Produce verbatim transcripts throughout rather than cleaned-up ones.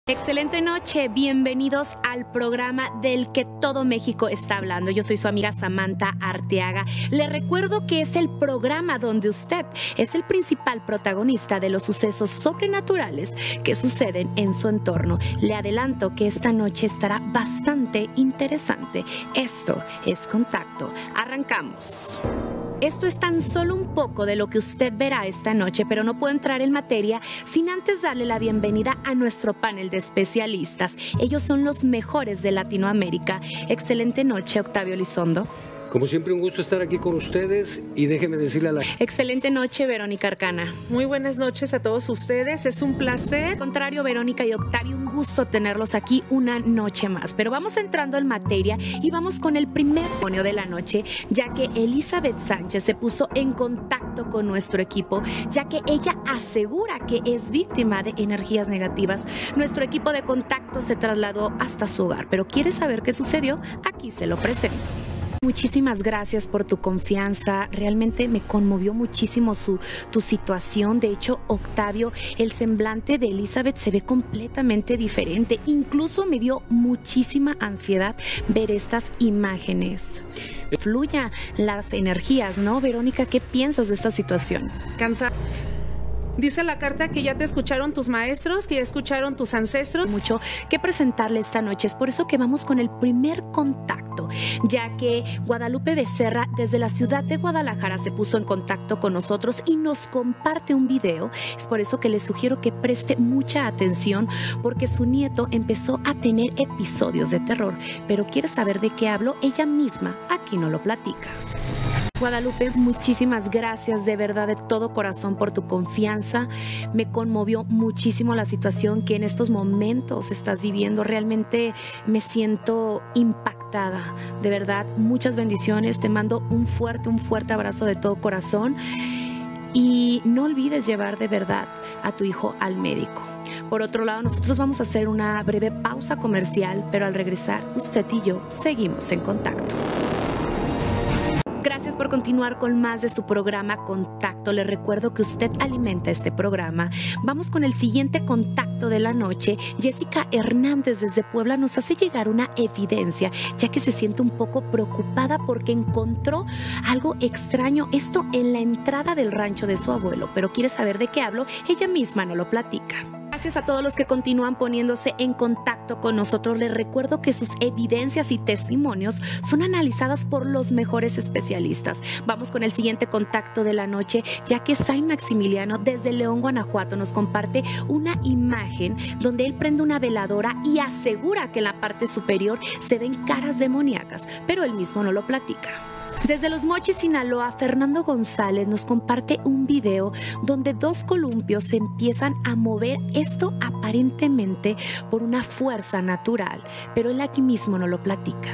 Excelente noche, bienvenidos al programa del que todo México está hablando. Yo soy su amiga Samantha Arteaga. Le recuerdo que es el programa donde usted es el principal protagonista de los sucesos sobrenaturales que suceden en su entorno. Le adelanto que esta noche estará bastante interesante. Esto es Contacto. Arrancamos. Esto es tan solo un poco de lo que usted verá esta noche, pero no puedo entrar en materia sin antes darle la bienvenida a nuestro panel de especialistas. Ellos son los mejores de Latinoamérica. Excelente noche, Octavio Elizondo. Como siempre, un gusto estar aquí con ustedes y déjeme decirle a la... Excelente noche, Verónica Arcana. Muy buenas noches a todos ustedes, es un placer. Al contrario, Verónica y Octavio, un gusto tenerlos aquí una noche más. Pero vamos entrando en materia y vamos con el primer testimonio de la noche, ya que Elizabeth Sánchez se puso en contacto con nuestro equipo, ya que ella asegura que es víctima de energías negativas. Nuestro equipo de contacto se trasladó hasta su hogar, pero ¿quiere saber qué sucedió? Aquí se lo presento. Muchísimas gracias por tu confianza, realmente me conmovió muchísimo su, tu situación. De hecho, Octavio, el semblante de Elizabeth se ve completamente diferente, incluso me dio muchísima ansiedad ver estas imágenes. Fluya las energías, ¿no? Verónica, ¿qué piensas de esta situación? Cansada. Dice la carta que ya te escucharon tus maestros, que ya escucharon tus ancestros. Mucho que presentarle esta noche, es por eso que vamos con el primer contacto, ya que Guadalupe Becerra desde la ciudad de Guadalajara se puso en contacto con nosotros y nos comparte un video. Es por eso que le sugiero que preste mucha atención, porque su nieto empezó a tener episodios de terror, pero quiere saber de qué hablo, ella misma aquí nos lo platica. Guadalupe, muchísimas gracias de verdad de todo corazón por tu confianza. Me conmovió muchísimo la situación que en estos momentos estás viviendo. Realmente me siento impactada. De verdad, muchas bendiciones. Te mando un fuerte, un fuerte abrazo de todo corazón. Y no olvides llevar de verdad a tu hijo al médico. Por otro lado, nosotros vamos a hacer una breve pausa comercial, pero al regresar, usted y yo seguimos en contacto. Gracias por continuar con más de su programa Contacto. Les recuerdo que usted alimenta este programa. Vamos con el siguiente contacto de la noche. Jessica Hernández desde Puebla nos hace llegar una evidencia, ya que se siente un poco preocupada porque encontró algo extraño, esto en la entrada del rancho de su abuelo, pero quiere saber de qué hablo, ella misma nos lo platica. Gracias a todos los que continúan poniéndose en contacto con nosotros. Les recuerdo que sus evidencias y testimonios son analizadas por los mejores especialistas. Vamos con el siguiente contacto de la noche, ya que Saint Maximiliano desde León, Guanajuato nos comparte una imagen donde él prende una veladora y asegura que en la parte superior se ven caras demoníacas, pero él mismo no lo platica. Desde Los Mochis, Sinaloa, Fernando González nos comparte un video donde dos columpios se empiezan a mover, esto aparentemente por una fuerza natural, pero él aquí mismo no lo platica.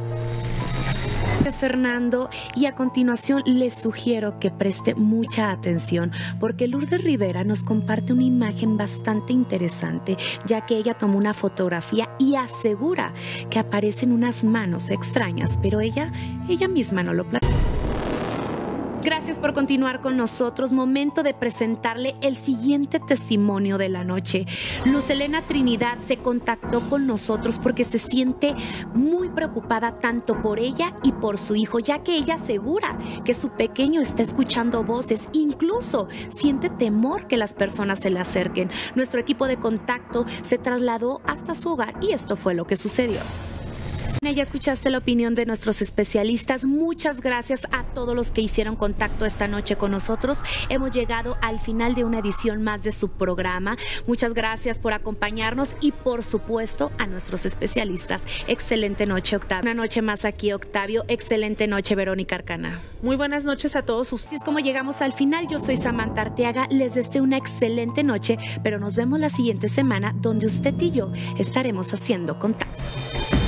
Gracias, Fernando, y a continuación les sugiero que preste mucha atención porque Lourdes Rivera nos comparte una imagen bastante interesante, ya que ella tomó una fotografía y asegura que aparecen unas manos extrañas, pero ella, ella misma no lo platica. Gracias por continuar con nosotros. Momento de presentarle el siguiente testimonio de la noche. Luz Elena Trinidad se contactó con nosotros porque se siente muy preocupada tanto por ella y por su hijo, ya que ella asegura que su pequeño está escuchando voces, incluso siente temor que las personas se le acerquen. Nuestro equipo de contacto se trasladó hasta su hogar y esto fue lo que sucedió. Ya escuchaste la opinión de nuestros especialistas. Muchas gracias a todos los que hicieron contacto esta noche con nosotros. Hemos llegado al final de una edición más de su programa. Muchas gracias por acompañarnos y por supuesto a nuestros especialistas. Excelente noche, Octavio. Una noche más aquí, Octavio. Excelente noche, Verónica Arcana. Muy buenas noches a todos ustedes. Así es como llegamos al final. Yo soy Samantha Arteaga. Les deseo una excelente noche, pero nos vemos la siguiente semana donde usted y yo estaremos haciendo contacto.